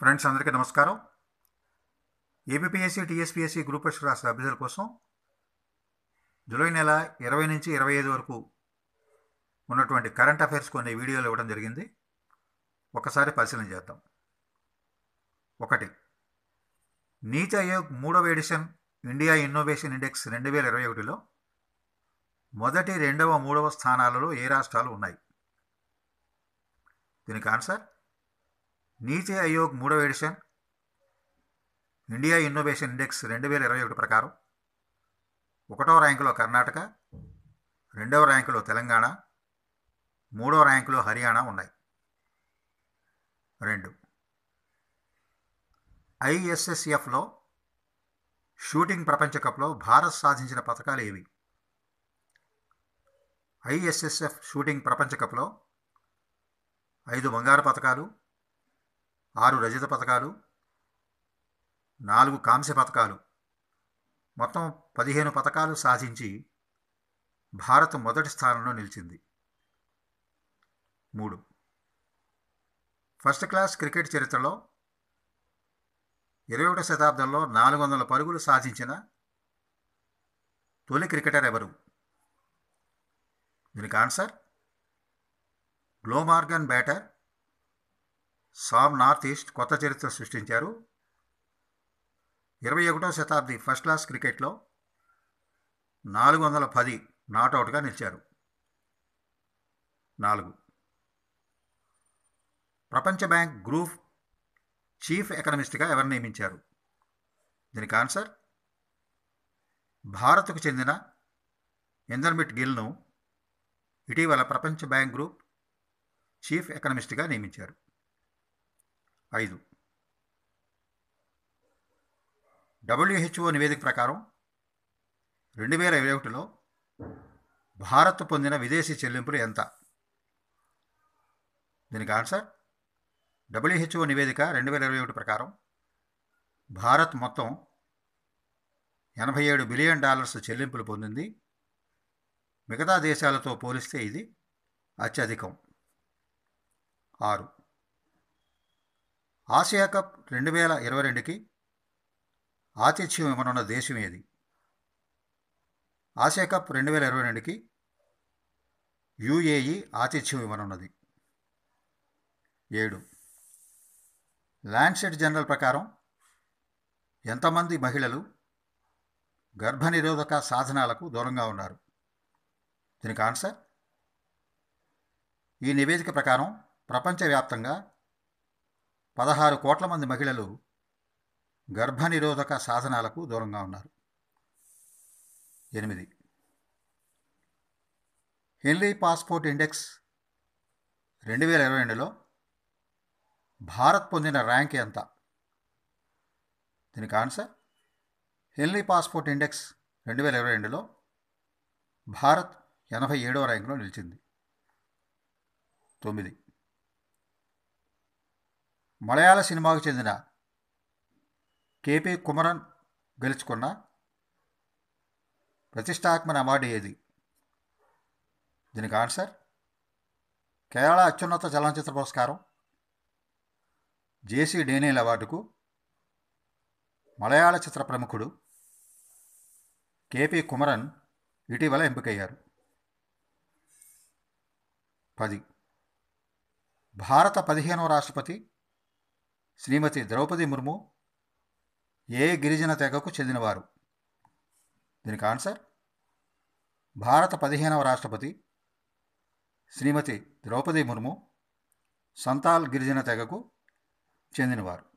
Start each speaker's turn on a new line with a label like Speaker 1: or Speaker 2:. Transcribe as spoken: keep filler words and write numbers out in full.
Speaker 1: Friends అందరికీ నమస్కారం. APPSC TSPSC group పరీక్ష రాష్ట్ర అభ్యర్థుల కోసం జూలై నెల ఇరవై నుంచి ఇరవై ఐదు వరకు ఉన్నటువంటి కరెంట్ అఫైర్స్ కొన్ని వీడియోలు ఇవ్వడం జరిగింది. ఒకసారి పరిశీలన చేద్దాం. ఒకటి, నీతి ఆయోగ్ మూడవ ఎడిషన్ ఇండియా ఇన్నోవేషన్ ఇండెక్స్ రెండు వేల ఇరవై ఒకటిలో మొదటి రెండవ మూడవ స్థానాలలో ఏ రాష్ట్రాలు ఉన్నాయి? దీనికి ఆన్సర్ నీతి ఆయోగ్ మూడవ ఎడిషన్ ఇండియా ఇన్నోవేషన్ ఇండెక్స్ రెండు వేల ఇరవై ఒకటి ప్రకారం ఒకటవ ర్యాంకులో కర్ణాటక, రెండవ ర్యాంకులో తెలంగాణ, మూడవ ర్యాంకులో హర్యానా ఉన్నాయి. రెండు, ఐఎస్ఎస్ఎఫ్లో షూటింగ్ ప్రపంచ కప్లో భారత్ సాధించిన పథకాలు ఏవి? ఐఎస్ఎస్ఎఫ్ షూటింగ్ ప్రపంచ కప్లో ఐదు బంగారు పథకాలు, ఆరు రజత పథకాలు, నాలుగు కాంస్య పథకాలు, మొత్తం పదిహేను పథకాలు సాధించి భారత్ మొదటి స్థానంలో నిలిచింది. మూడు, ఫస్ట్ క్లాస్ క్రికెట్ చరిత్రలో ఇరవై ఒకటో శతాబ్దంలో నాలుగు వందల పరుగులు సాధించిన తొలి క్రికెటర్ ఎవరు? దీనికి answer Glamorgan batter Sam Northeast కొత్త చరిత్ర సృష్టించారు. ఇరవై ఒకటో శతాబ్ది ఫస్ట్ క్లాస్ క్రికెట్లో నాలుగు వందల పది నాట్అవుట్గా నిలిచారు. నాలుగు, ప్రపంచ బ్యాంక్ గ్రూప్ చీఫ్ ఎకనమిస్ట్గా ఎవరు నియమించారు? దీనికి ఆన్సర్ భారత్కు చెందిన ఇందర్మిట్ గిల్ను ఇటీవల ప్రపంచ బ్యాంక్ గ్రూప్ చీఫ్ ఎకనమిస్ట్గా నియమించారు. ఐదు, డబ్ల్యూహెచ్ఓ నివేదిక ప్రకారం రెండు వేల ఇరవై ఒకటిలో భారత్ పొందిన విదేశీ చెల్లింపులు ఎంత? దీనికి ఆన్సర్ డబ్ల్యూహెచ్ఓ నివేదిక రెండు వేల ఇరవై ఒకటి ప్రకారం భారత్ మొత్తం ఎనభై ఏడు బిలియన్ డాలర్స్ చెల్లింపులు పొందింది. మిగతా దేశాలతో పోలిస్తే ఇది అత్యధికం. ఆరు, ఆసియా కప్ రెండు వేల ఇరవై రెండుకి ఆతిథ్యం ఇవ్వనున్న దేశం ఏది? ఆసియా కప్ రెండు వేల ఇరవై రెండుకి యుఏఈ ఆతిథ్యం ఇవ్వనున్నది. ఏడు, ల్యాన్సెట్ జనరల్ ప్రకారం ఎంతమంది మహిళలు గర్భనిరోధక సాధనాలకు దూరంగా ఉన్నారు? దీనికి ఆన్సర్ ఈ నివేదిక ప్రకారం ప్రపంచవ్యాప్తంగా పదహారు కోట్ల మంది మహిళలు గర్భనిరోధక సాధనాలకు దూరంగా ఉన్నారు. ఎనిమిది, హెన్లీ పాస్పోర్ట్ ఇండెక్స్ రెండు వేల ఇరవై రెండులో భారత్ పొందిన ర్యాంక్ ఎంత? దీనికి ఆన్సర్ హెన్లీ పాస్పోర్ట్ ఇండెక్స్ రెండు వేల ఇరవై రెండులో భారత్ ఎనభై ఏడవ ర్యాంకులో నిలిచింది. తొమ్మిది, మలయాళ సినిమాకు చెందిన కేపీ కుమరన్ గెలుచుకున్న ప్రతిష్టాత్మక అవార్డు ఏది? దీనికి ఆన్సర్ కేరళ అత్యున్నత చలనచిత్ర పురస్కారం జేసీ డేనియల్ అవార్డుకు మలయాళ చిత్ర ప్రముఖుడు కేపీ కుమరన్ ఇటీవల ఎంపికయ్యారు. పది, భారత పదిహేనవ రాష్ట్రపతి శ్రీమతి ద్రౌపది ముర్ము ఏ గిరిజన తెగకు చెందినవారు? దీనికి ఆన్సర్ భారత పదిహేనవ రాష్ట్రపతి శ్రీమతి ద్రౌపది ముర్ము సంతాల్ గిరిజన తెగకు చెందినవారు.